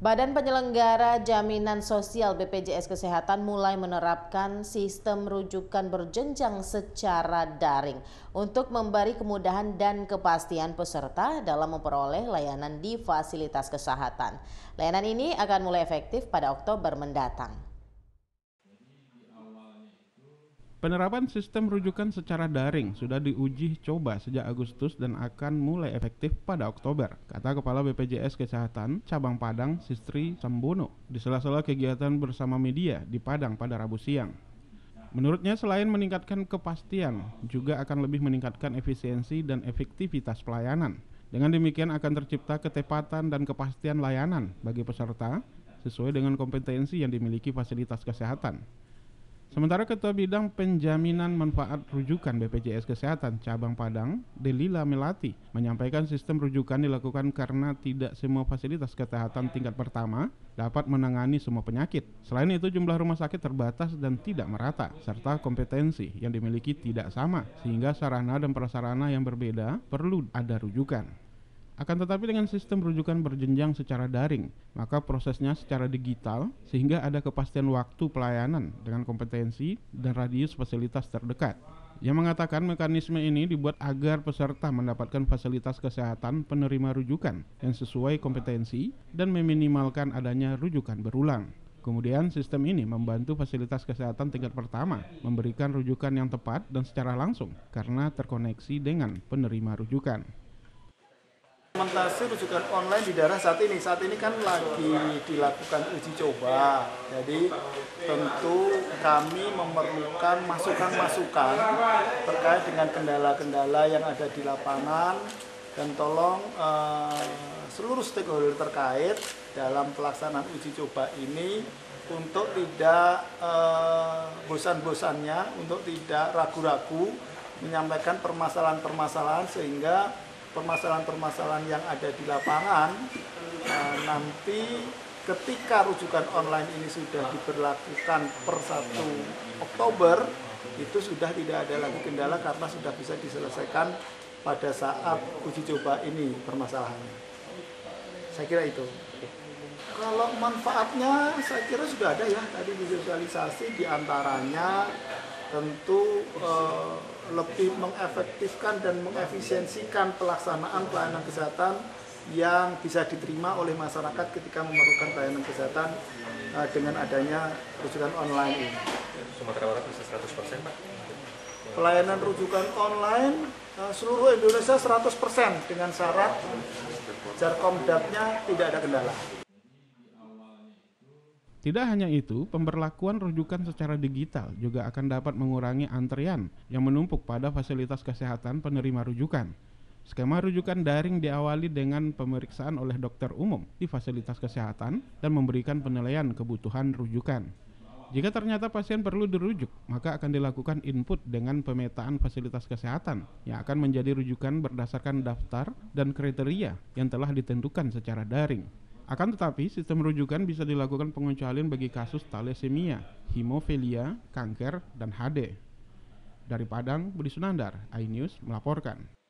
Badan Penyelenggara Jaminan Sosial BPJS Kesehatan mulai menerapkan sistem rujukan berjenjang secara daring untuk memberi kemudahan dan kepastian peserta dalam memperoleh layanan di fasilitas kesehatan. Layanan ini akan mulai efektif pada Oktober mendatang. Penerapan sistem rujukan secara daring sudah diuji coba sejak Agustus dan akan mulai efektif pada Oktober, kata Kepala BPJS Kesehatan Cabang Padang, Sistri Sambono, di sela-sela kegiatan bersama media di Padang pada Rabu siang. Menurutnya, selain meningkatkan kepastian, juga akan lebih meningkatkan efisiensi dan efektivitas pelayanan. Dengan demikian akan tercipta ketepatan dan kepastian layanan bagi peserta sesuai dengan kompetensi yang dimiliki fasilitas kesehatan. Sementara Ketua Bidang Penjaminan Manfaat Rujukan BPJS Kesehatan Cabang Padang, Delila Melati, menyampaikan sistem rujukan dilakukan karena tidak semua fasilitas kesehatan tingkat pertama dapat menangani semua penyakit. Selain itu, jumlah rumah sakit terbatas dan tidak merata, serta kompetensi yang dimiliki tidak sama, sehingga sarana dan prasarana yang berbeda perlu ada rujukan. Akan tetapi dengan sistem rujukan berjenjang secara daring, maka prosesnya secara digital sehingga ada kepastian waktu pelayanan dengan kompetensi dan radius fasilitas terdekat. Ia mengatakan mekanisme ini dibuat agar peserta mendapatkan fasilitas kesehatan penerima rujukan yang sesuai kompetensi dan meminimalkan adanya rujukan berulang. Kemudian sistem ini membantu fasilitas kesehatan tingkat pertama memberikan rujukan yang tepat dan secara langsung karena terkoneksi dengan penerima rujukan. Implementasi rujukan online di daerah saat ini kan lagi dilakukan uji coba. Jadi tentu kami memerlukan masukan-masukan terkait dengan kendala-kendala yang ada di lapangan dan tolong seluruh stakeholder terkait dalam pelaksanaan uji coba ini untuk tidak bosan-bosannya, untuk tidak ragu-ragu menyampaikan permasalahan-permasalahan sehingga permasalahan-permasalahan yang ada di lapangan nanti ketika rujukan online ini sudah diberlakukan per 1 Oktober itu sudah tidak ada lagi kendala karena sudah bisa diselesaikan pada saat uji coba ini permasalahannya. Saya kira itu. Kalau manfaatnya saya kira sudah ada ya, tadi visualisasi diantaranya tentu lebih mengefektifkan dan mengefisiensikan pelaksanaan pelayanan kesehatan yang bisa diterima oleh masyarakat ketika memerlukan pelayanan kesehatan dengan adanya rujukan online ini. Sumatera Barat bisa 100%, Pak? Pelayanan rujukan online seluruh Indonesia 100% dengan syarat Jarkomdapnya tidak ada kendala. Tidak hanya itu, pemberlakuan rujukan secara digital juga akan dapat mengurangi antrian yang menumpuk pada fasilitas kesehatan penerima rujukan. Skema rujukan daring diawali dengan pemeriksaan oleh dokter umum di fasilitas kesehatan dan memberikan penilaian kebutuhan rujukan. Jika ternyata pasien perlu dirujuk, maka akan dilakukan input dengan pemetaan fasilitas kesehatan yang akan menjadi rujukan berdasarkan daftar dan kriteria yang telah ditentukan secara daring. Akan tetapi, sistem rujukan bisa dilakukan pengecualian bagi kasus thalassemia, hemofilia, kanker, dan HD. Dari Padang, Budi Sunandar, iNews melaporkan.